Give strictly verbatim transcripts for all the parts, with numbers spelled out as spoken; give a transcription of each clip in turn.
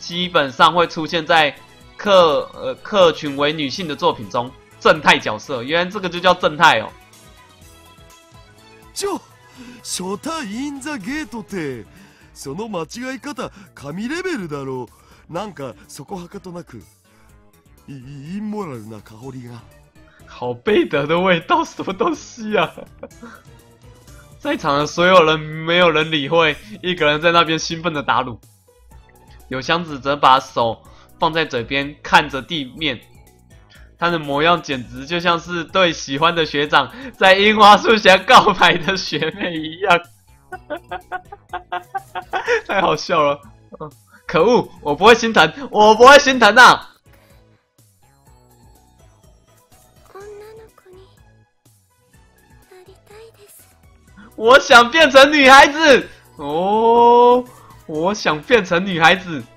基本上会出现在客呃客群为女性的作品中，正太角色，原来这个就叫正太哦。 ちょ、初対インザゲートって、その間違い方神レベルだろう。なんかそこはかとなく、インモラルな香りが。 好贝德的味道，什么东西啊？在场的所有人没有人理会，一个人在那边兴奋的打卤。柳香子则把手放在嘴边，看着地面。他的模样简直就像是对喜欢的学长在樱花树下告白的学妹一样，太好笑了！可恶，我不会心疼，我不会心疼啊！我想变成女孩子哦，我想变成女孩子。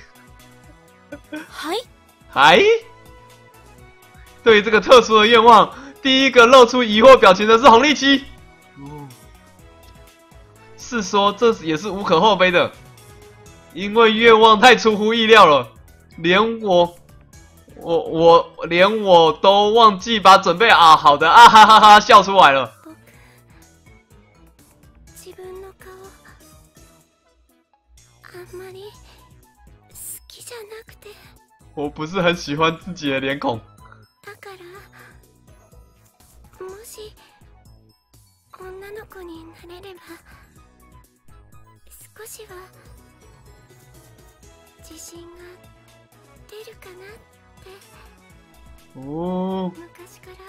嗨嗨，对于这个特殊的愿望，第一个露出疑惑表情的是红利七。哦，是说这也是无可厚非的，因为愿望太出乎意料了，连我，我我连我都忘记把准备啊好的啊哈哈哈笑出来了。我不是很喜欢自己的脸孔。 もし女の子になれれば少しは自信が出るかなって哦， 昔から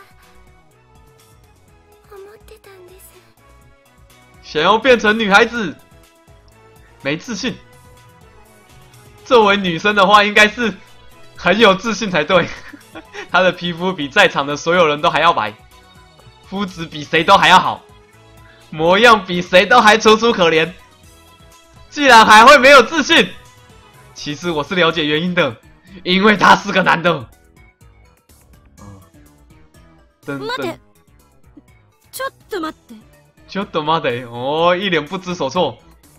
思ってたんです。 想要变成女孩子，没自信。作为女生的话，应该是很有自信才对。她的皮肤比在场的所有人都还要白，肤质比谁都还要好，模样比谁都还楚楚可怜。既然还会没有自信，其实我是了解原因的，因为他是个男的。等等， ちょっと待って。 ちょっと待って哦，一脸不知所措。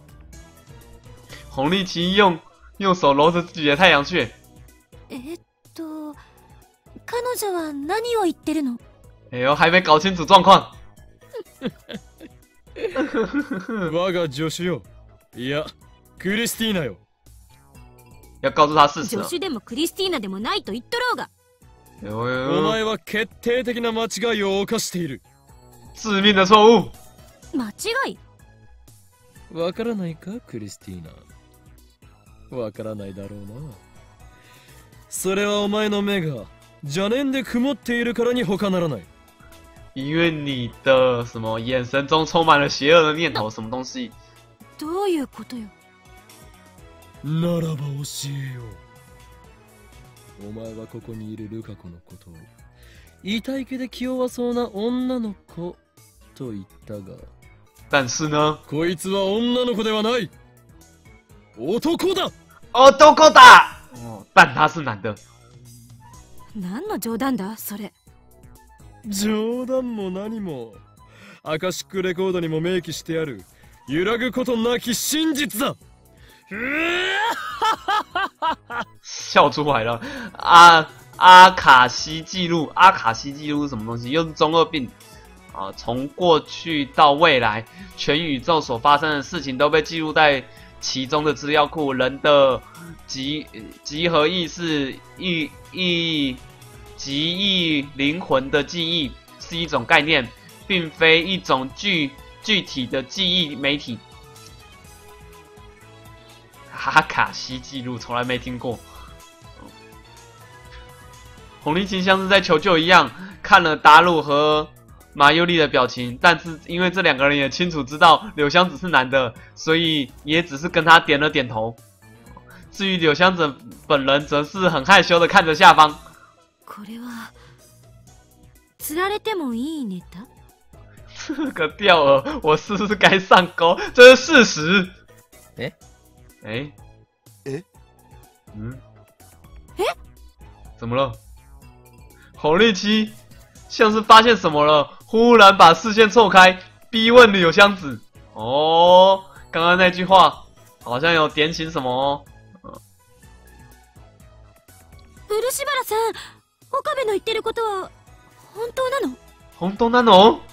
红利奇用用手揉着自己的太阳穴。 えっと、彼女は何を言ってるの？ 哎呦，还没搞清楚状况。 我が助手よ。いや、クリスティーナよ。 要告诉他事实了。 助手でもクリスティーナでもないと言っとろうが。 お前は決定的な間違いを犯している。 致命的错误。 間違い？ わからないか、クリスティーナ。わからないだろうな。それはお前の目が邪念で曇っているからに他ならない。 因为你的什么眼神中充满了邪恶的念头，什么东西？ どういうことよ。 ならば教えよう。お前はここにいるルカ子のことを痛い気で気弱そうな女の子と言ったが、 但是呢， こいつは女の子ではない。男だ。 男だ。哦，但他是男的。 何の冗談だそれ。 冗談も何もアカシックレコードにも明記してある揺らぐことなき真実だ。 笑出来了。阿阿卡西记录，阿卡西记录是什么东西？又是中二病啊！从过去到未来，全宇宙所发生的事情都被记录在其中的资料库。人的集集合意识、意意集忆灵魂的记忆是一种概念，并非一种具具体的记忆媒体。哈卡西记录从来没听过。红利清像是在求救一样，看了达鲁和马尤利的表情，但是因为这两个人也清楚知道柳香子是男的，所以也只是跟他点了点头。至于柳香子本人，则是很害羞的看着下方。 これは釣られてもいいネタ？ 这个钓饵，我是不是该上钩？这是事实。 哎哎哎， 嗯， 哎， 怎么了？红利七像是发现什么了，忽然把视线错开，逼问柳香子。哦，刚刚那句话好像有点醒什么哦。 漆原さん、岡部の言ってることは本当なの？ 本当なの？ はい。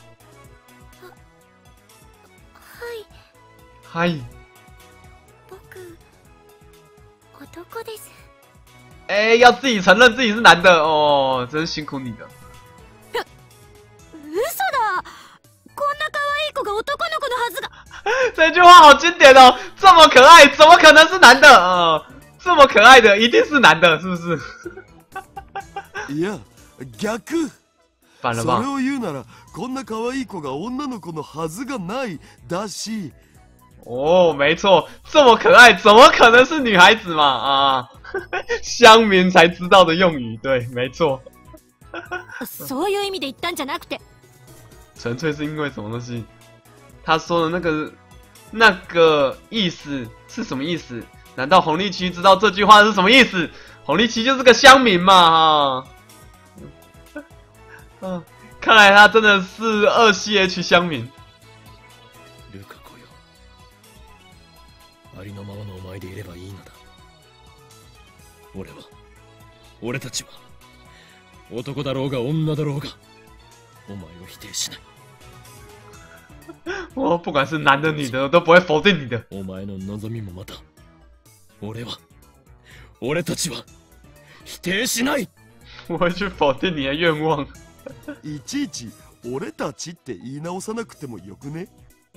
はい。 僕、男です。 哎，要自己承认自己是男的哦，真辛苦你了。 嘘だ！こんな可愛い子が男の子のはずが。 这句话好经典哦，这么可爱，怎么可能是男的？呃，这么可爱的一定是男的，是不是？ いや、逆。 反了吧？ それを言うなら、こんな可愛い子が女の子のはずがないだし。 哦，没错，这么可爱，怎么可能是女孩子嘛？啊，乡民才知道的用语，对，没错。 そういう意味で言ったんじゃなくて。 纯粹是因为什么东西？他说的那个那个意思是什么意思？难道红利期知道这句话是什么意思？红利期就是个乡民嘛，哈。嗯，看来他真的是二 C H 乡民。 ルカ子よ、ありのままのお前でいればいいのだ。俺は、俺たちは、男だろうが女だろうが、お前を否定しない。 我不管是男的女的，我都不会否定你的。 お前の望みもまた、俺は、俺たちは、否定しない。 我会去否定你的愿望。 いちいち俺たちって言い直さなくてもよくね？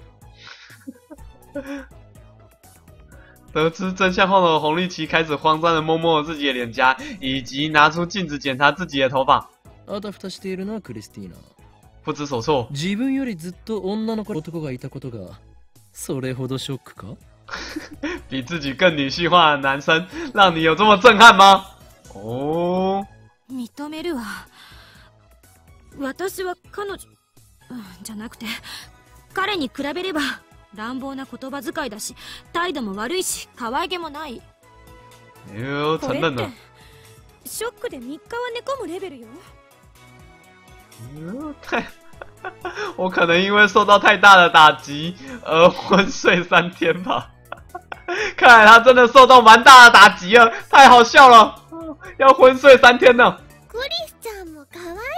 得知真相后的红利期开始慌张的摸摸自己的脸颊，以及拿出镜子检查自己的头发。 あたふたしているな、クリスティーナ。 不知所措。 自分よりずっと女の子男がいたことが、それほどショックか？ 比自己更女性化的男生，让你有这么震撼吗？哦， 認めるわ。私は彼女、うん、じゃなくて、彼に比べれば乱暴な言葉遣いだし、態度も悪いし、可愛げもない。 哎呦，承认了。 ショックでみっかは寝込むレベルよ。 太，我可能因为受到太大的打击而昏睡三天吧。看来他真的受到蛮大的打击了，太好笑了，要昏睡三天呢。 クリスちゃんも可愛いよ。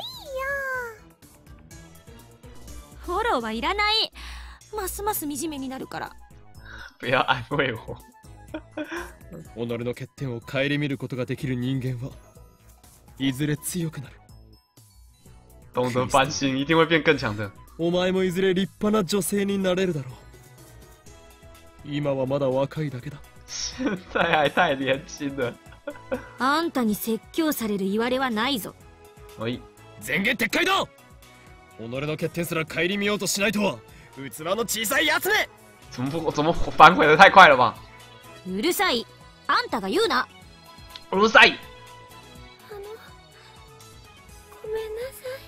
フォローはいらない。ますます惨めになるから。 不要安慰我。 己の欠点を顧みることができる人間はいずれ強くなる。 懂得反省，一定会变更强的。 お前もいずれ立派な女性になれるだろう。今はまだ若いだけだ。 现在还太年轻了。 あんたに説教される言われはないぞ。 おい。 前言撤回だ。己の欠点すら顧みようとしないとは器の小さいやつめ。 怎么不怎么反悔的太快了吧？ うるさい。あんたが言うな。 うるさい。 あの、ごめんなさい。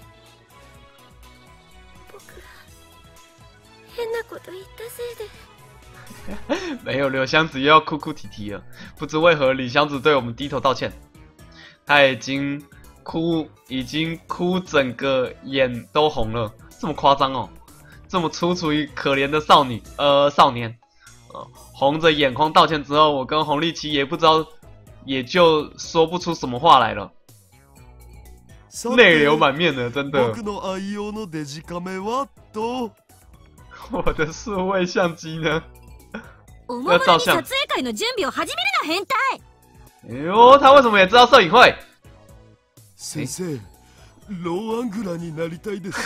僕が変なこと言ったせいで。 没有，柳湘子又要哭哭啼啼了。不知为何，李湘子对我们低头道歉。他已经哭，已经哭，整个眼都红了，这么夸张哦？这么楚楚于可怜的少女，呃，少年，呃，红着眼眶道歉之后，我跟红利期也不知道，也就说不出什么话来了，泪流满面的，真的。 僕の愛用のデジカメはと。 我的数位相机呢？ おもむろに撮影会の準備を始めるな、変態！ 哎呦，他为什么也知道摄影会？ 先生、ローアングラーになりたいです。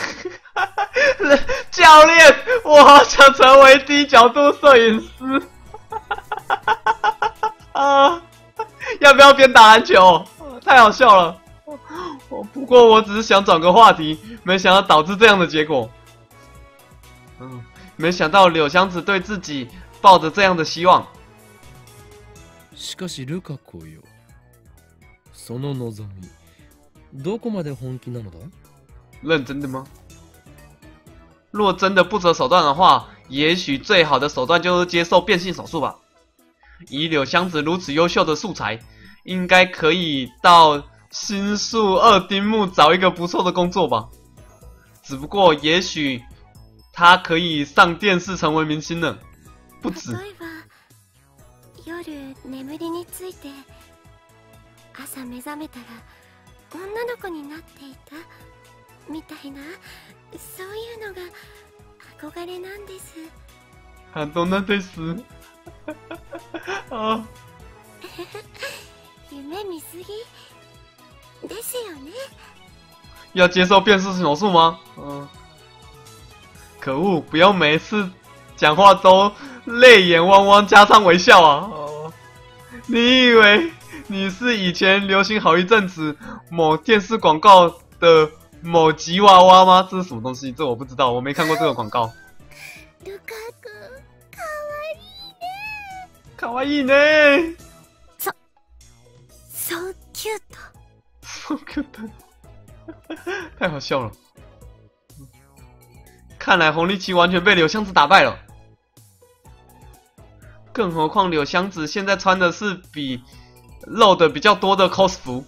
教练，我好想成为低角度摄影师。啊，要不要边打篮球？太好笑了。不过我只是想转个话题，没想到导致这样的结果。嗯，没想到柳湘子对自己抱着这样的希望。 しかしルカ子よ、その望み、どこまで本気なのだ？ 认真的吗？若真的不择手段的话，也许最好的手段就是接受变性手术吧。以柳湘子如此优秀的素材，应该可以到新宿二丁目找一个不错的工作吧。只不过也许他可以上电视成为明星呢，不止。 例えば夜眠りについて朝目覚めたら女の子になっていたみたいな、そういうのが憧れなんです。 感動なんです。あ。 夢見すぎですよね。 要接受变式手术吗？嗯。可恶！不要每次讲话都泪眼汪汪加上微笑啊！哦，你以为你是以前流行好一阵子某电视广告的某吉娃娃吗？这是什么东西？这我不知道，我没看过这个广告。 ルカ君、かわいいね。 かわいいね。 そ、so cute。 so cute。太好笑了。看来红利奇完全被柳湘子打败了。更何况柳湘子现在穿的是比露的比较多的 cos 服，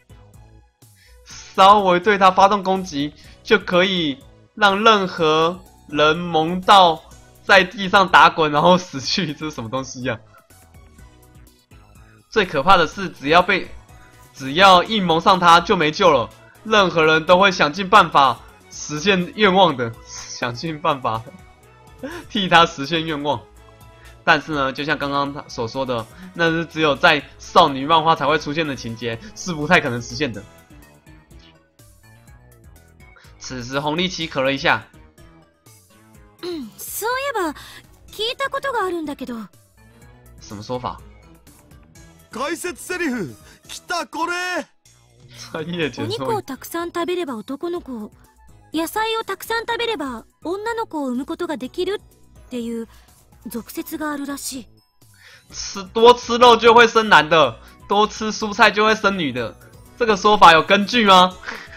稍微对他发动攻击，就可以让任何人萌到在地上打滚，然后死去。这是什么东西呀、啊？最可怕的是，只要被只要一蒙上他就没救了，任何人都会想尽办法实现愿望的。想尽办法替他实现愿望，但是呢，就像刚刚他所说的，那是只有在少女漫画才会出现的情节，是不太可能实现的。此时红利奇咳了一下， 嗯，そういえば聞いたことがあるんだけど。 什么说法？ 解説セリフ来たこれ。 专业解お肉をたくさん食べれば男の子を。野菜をたくさん食べれば女の子を産むことができるっていう俗説があるらしい。 吃多吃肉就会生男的，多吃蔬菜就会生女的，这个说法有根据吗？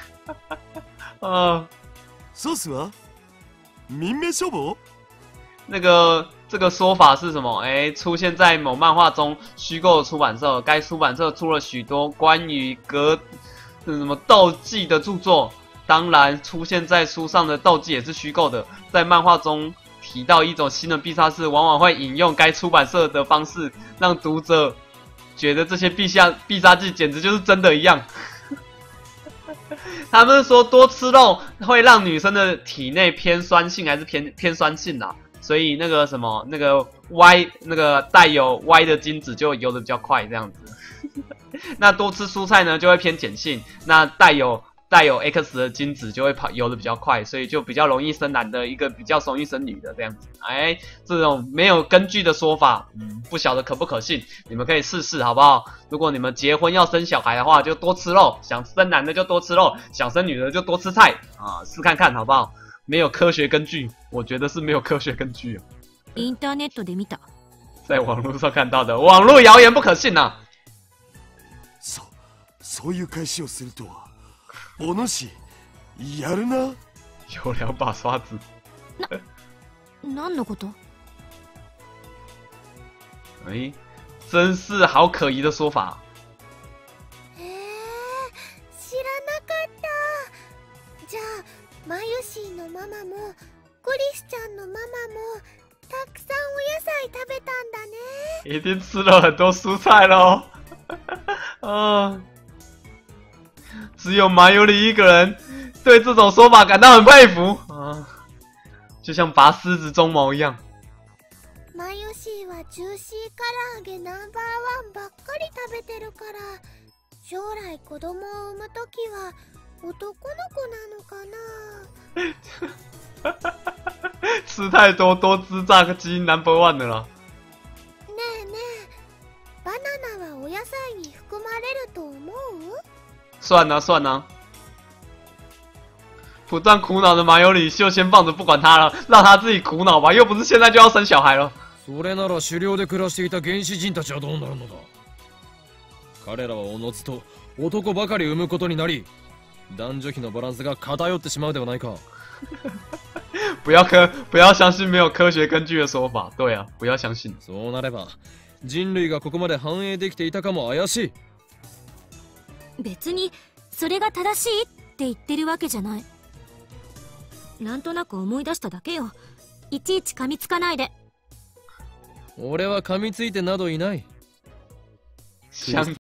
呃， そうっすわ。民命処方？ 那个这个说法是什么？哎，出现在某漫画中虚构的出版社，该出版社出了许多关于格什么斗技的著作。当然，出现在书上的斗技也是虚构的。在漫画中提到一种新的必杀式，往往会引用该出版社的方式，让读者觉得这些必杀必杀技简直就是真的一样。他们说多吃肉会让女生的体内偏酸性还是偏偏酸性啦，所以那个什么那个 Y 那个带有 Y 的精子就游得比较快这样子。那多吃蔬菜呢就会偏碱性，那带有带有 X 的精子就会跑游得比较快，所以就比较容易生男的，一个比较容易生女的这样子。哎，这种没有根据的说法，嗯，不晓得可不可信，你们可以试试好不好？如果你们结婚要生小孩的话，就多吃肉；想生男的就多吃肉，想生女的就多吃菜啊，试看看好不好？没有科学根据，我觉得是没有科学根据。 インターネットで見た。 在网络上看到的网络谣言不可信啊！ そ、そういう返しをするとは。お主やるな。 有两把刷子。 な、何のこと？ 哎，真是好可疑的说法。 へえ、知らなかった。じゃあ、マユシーのママもクリスちゃんのママもたくさんお野菜食べたんだね。 一定吃了很多蔬菜咯。嗯。只有马尤里一个人对这种说法感到很佩服啊，就像拔狮子鬃毛一样。 マユシーはジューシー唐揚げナンバーワンばっかり食べてるから、将来子供を産むときは男の子なのかな。 吃太多多汁炸鸡 number one 的了。 ねえねえ、バナナはお野菜に含まれると思う？ 算了算了，不断苦恼的马尤里就先放着不管他了，让他自己苦恼吧，又不是现在就要生小孩了。 それなら狩猟で暮らしていた原始人たちはどうなるのだ。彼らはおのずと男ばかり産むことになり、男女比のバランスが偏ってしまうではないか。 不要科不要相信没有科学根据的说法。对啊，不要相信。 そうなれば人類がここまで繁栄できていたかも怪しい。 別にそれが正しいって言ってるわけじゃない。なんとなく思い出しただけよ。いちいち噛みつかないで。 俺は噛みついてなどいない。